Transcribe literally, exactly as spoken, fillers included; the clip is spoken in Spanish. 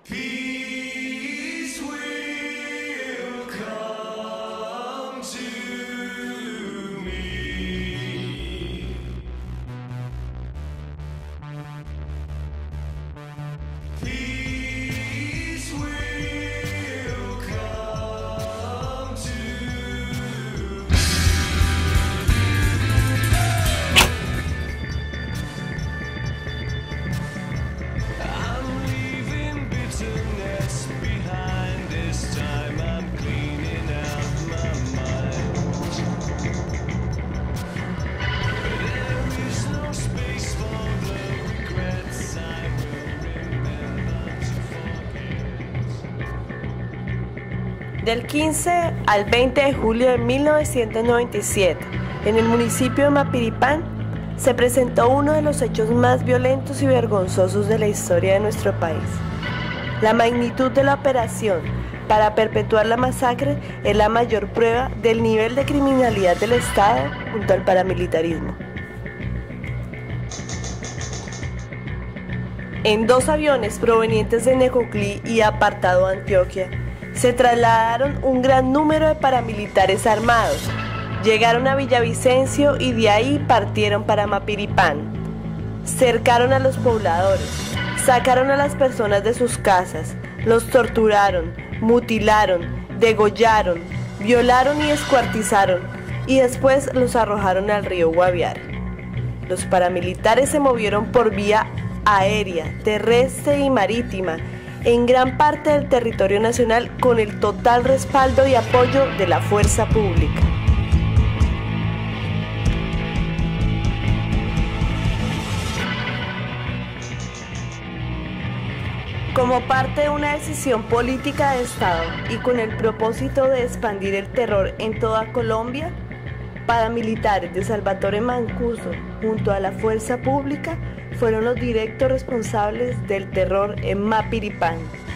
Peace will come to me. Peace will come to me. I'm leaving bitterness behind. This time I'm cleaning out my mind. There is no space for the regrets. I will remember to forget. Del quince al veinte de julio de mil novecientos noventa y siete, en el municipio de Mapiripán, se presentó uno de los hechos más violentos y vergonzosos de la historia de nuestro país. La magnitud de la operación para perpetuar la masacre es la mayor prueba del nivel de criminalidad del Estado junto al paramilitarismo. En dos aviones provenientes de Necoclí y Apartado, Antioquia, se trasladaron un gran número de paramilitares armados. Llegaron a Villavicencio y de ahí partieron para Mapiripán. Cercaron a los pobladores, sacaron a las personas de sus casas, los torturaron, mutilaron, degollaron, violaron y descuartizaron, y después los arrojaron al río Guaviare. Los paramilitares se movieron por vía aérea, terrestre y marítima en gran parte del territorio nacional con el total respaldo y apoyo de la fuerza pública. Como parte de una decisión política de Estado y con el propósito de expandir el terror en toda Colombia, paramilitares de Salvatore Mancuso junto a la fuerza pública fueron los directos responsables del terror en Mapiripán.